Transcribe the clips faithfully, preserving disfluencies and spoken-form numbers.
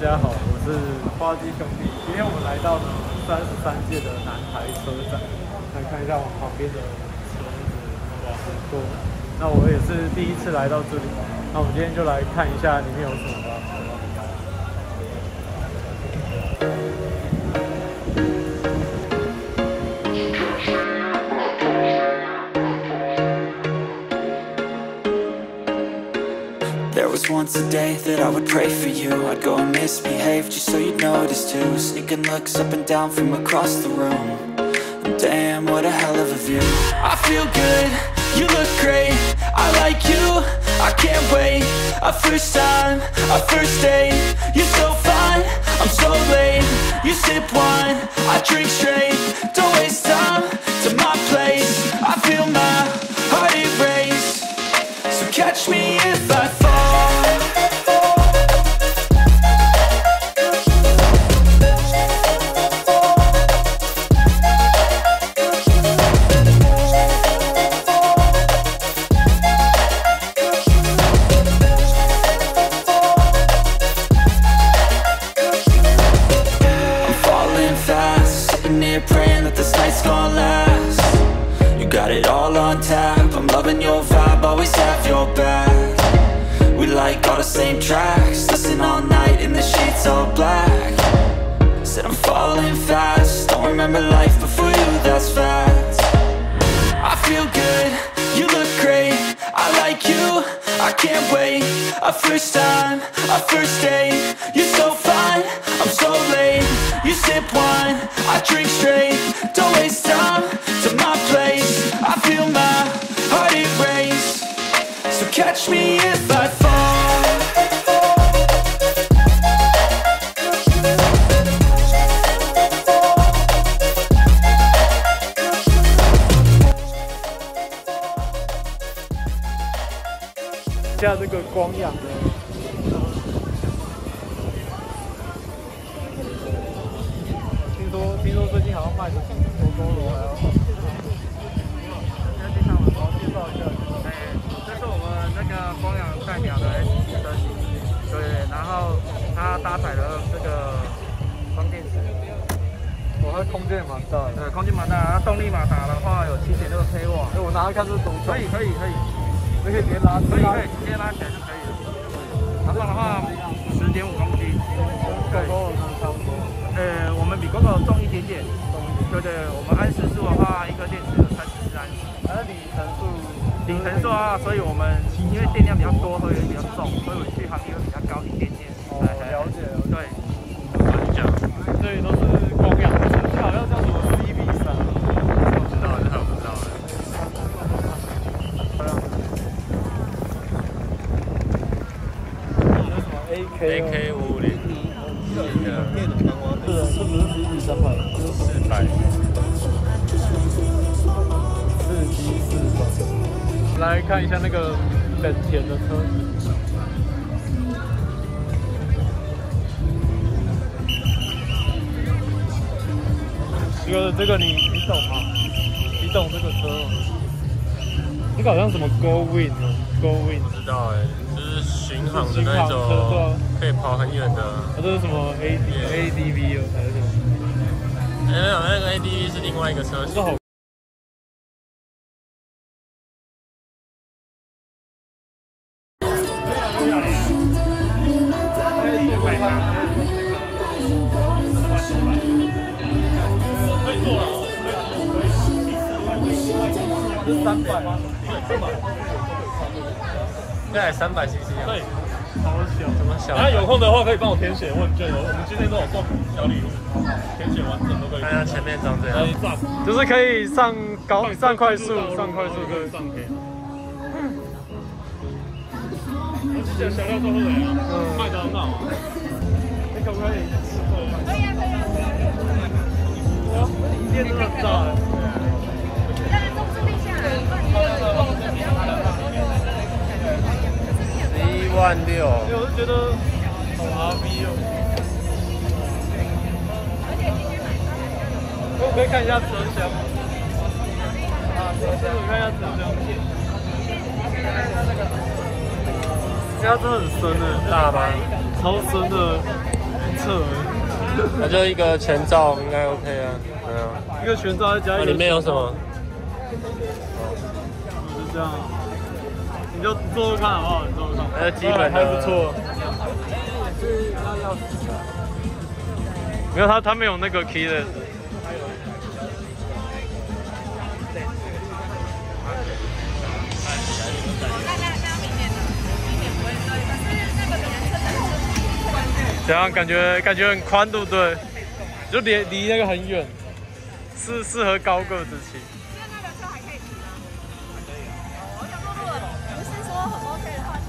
家好，我是花基兄弟。今天我们来到了三十三届的南台车展，来看一下我们旁边的车子哇很多。那我也是第一次来到这里，那我们今天就来看一下里面有什么吧。 There was once a day that I would pray for you. I'd go and misbehave just so you'd notice too. Sneaking looks up and down from across the room. And damn, what a hell of a view. I feel good, you look great. I like you, I can't wait. A first time, a first date. You're so fine, I'm so late. You sip wine, I drink straight. Don't waste time to my place. I feel my heart erase. So catch me if I fall. Praying that this night's gonna last. You got it all on tap. I'm loving your vibe, always have your back. We like all the same tracks. Listen all night in the sheets all black. Said I'm falling fast. Don't remember life before you, that's facts. I feel good, you look great. I like you, I can't wait. A first time, a first date. You're so fine, I'm so late. You sip wine, I drink straight. Don't waste time to my place. I feel my heart erase. So catch me if I fall. 下这个光阳的。 听说最近好像卖的比狗狗楼还要好。 先介绍我们，介绍一下。哎，这是我们那个光阳代表的 S 车型，对，然后它搭载了这个双电池， 我它空间也蛮大的。 对，空间蛮大。它动力马达的话有 七点六 k 瓦。 哎，我拿来看这多重？ 可以，可以，可以， 这可以直接拉， 可以，可以直接拉起来就可以了。然后的话，十点五公斤， 狗狗楼差不多。 呃，我们比 GoGo 重一点点，对对，我们安时速的话，一颗电池有三十四安时。 还有里程数， 里程数啊，所以我们因为电量比较多，所以比较重，所以我续航力会比较高一点点。 哦，了解了。 对， 讲，这里都是光阳的车，这好像叫什么 C B 三， 我知道，这还不知道。 这什么 A K A K 五五零。 是，这不是 C B 三百，这是四百。四七四百。来看一下那个本田的车子。这个这个你你懂吗？你懂这个车吗？这个好像什么 Go Win 哦 ，Go Win。 知道哎，就是巡航的那种，可以跑很远的。 它这是什么 A D A D V 哦，还是什么？ 哎，没有，那个 A D V 是另外一个车型。 三百吗？ 应该三百 C C 啊。 对，好小， 怎么小？ 大家有空的话可以帮我填写问卷哦。我们今天都有送小礼物，填写完整都可以。 看一下前面长这样， 就是可以上高上快速，上快速可以上给。我之前小料做后尾啊，卖得很好啊。你可不可以？可以啊，可以啊。哇，店真的很大哎。 一万六， 我是觉得好 R V 哦。我可以看一下车厢。啊，车厢，我看一下车厢。它真的很深的， 大吗？ 超深的。 侧， 那就一个全罩应该 OK 啊。对啊， 一个全罩再加一个。 里面有什么？ 哦，就这样。你就做做看好不好？你做做看。 那基本还不错。是要要。没有，他他没有那个 keyless。怎样？感觉感觉很宽，对不对？就离离那个很远，是适合高个子骑。 那那个车还可以骑吗？可以啊。我想说，如果不是说很 OK 的话，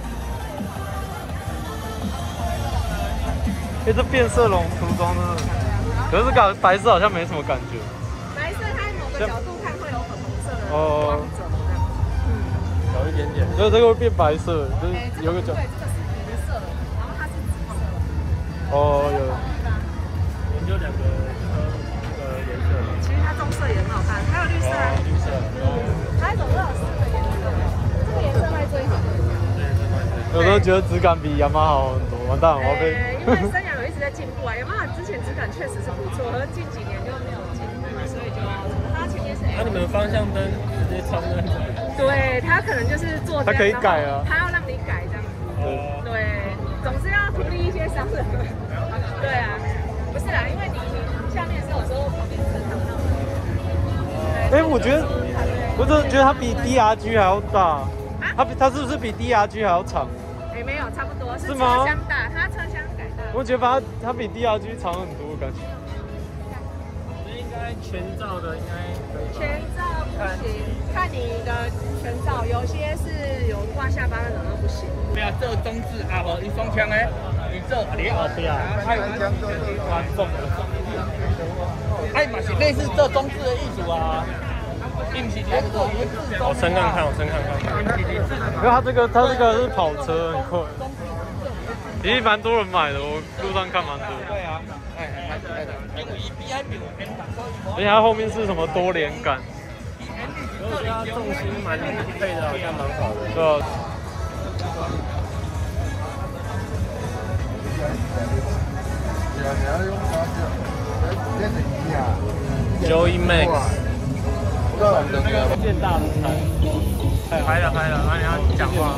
哎、欸，这变色龙涂装真的，可是感白色好像没什么感觉。 白色它某个角度看会有粉红色的光泽，嗯， 有一点点。 所以这个会变白色，就是有个角。 对，这个是银色，然后它是紫色。 哦，有。 研究两个车那个颜色。 其实它棕色也很好看，还有绿色啊。 绿色。 它总共有四个颜色，这个颜色卖最好。 有时候觉得质感比雅马哈好很多，完蛋，我要被。 因为森雅有一直在进步啊，雅马哈之前质感确实是不错，而近几年就没有进步，所以就它前面是。 那、啊、你们方向灯直接装那种？ 对，它可能就是做。 它可以改啊。 它要让你改这样子。对，总是要图利一些商人。对啊，不是啦，因为你下面是有时候旁边正常那种。 哎、欸，我觉得，我真的觉得它比 D R G 还要大。它比它是不是比 D R G 还要长？ 哎、欸，没有，差不多是车吗？ 厢大，它车厢改大。 我觉得它它比 D R G 长很多，感觉。 那应该全罩的应该可以吧？ 全罩不行，看你的全罩，有些是有挂下巴那种都不行。 对啊，这中置啊无，伊双枪诶，你这你后边啊，还有枪就是蛮重的。哎，嘛是类似这中置的艺术啊。 我升看看，我升看看。 因为它这个它这个是跑车，很快。其实蛮多人买的，我路上看蛮多。 对啊，哎，蛮可爱的。 而且它后面是什么多连杆？ 我觉得它重心蛮配的，好像蛮好的。 对啊。 Joey Max。 见大的菜，拍了拍了，那你要讲话。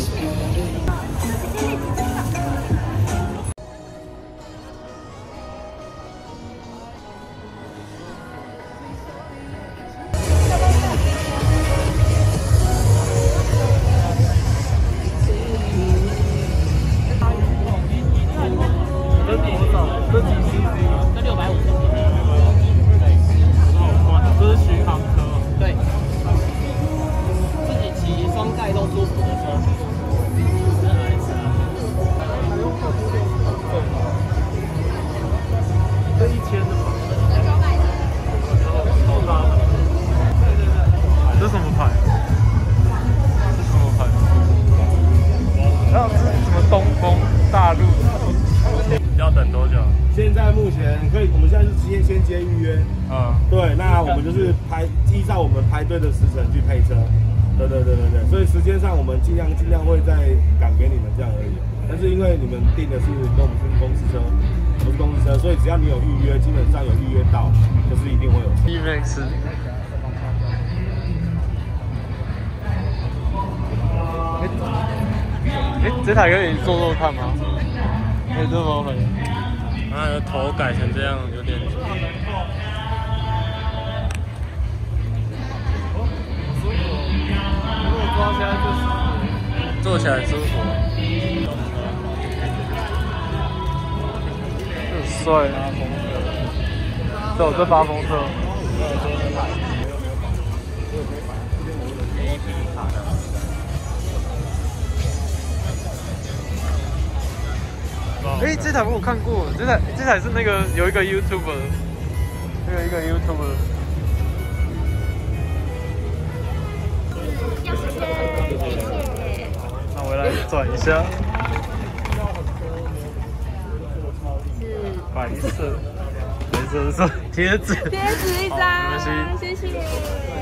这多少？这几 C C？ 这六百五十。这是巡航车。 对，自己骑双载都舒服的车。 这一千的吗？这是什么牌？这是什么牌？然后这是什么东风大陆？ 要等多久？ 现在目前可以，我们现在是先先接预约。 嗯， 对，那我们就是排依照我们排队的时程去配车。对对对对对，所以时间上我们尽量尽量会再赶给你们这样而已。但是因为你们订的是跟我们是公司车，不是公司车，所以只要你有预约，基本上有预约到，就是一定会有车。 E Max。哎，这台可以坐坐看吗？可以这么很。 它的头改成这样，有点。 如果坐起来就舒服。 坐起来舒服。 很帅。对，这八风车。哎、欸，这台我有看过，这台这台是那个有一个 YouTuber， 那个一个 YouTuber。那我来转一下。是白色，白色是贴纸。 贴纸一张，谢谢。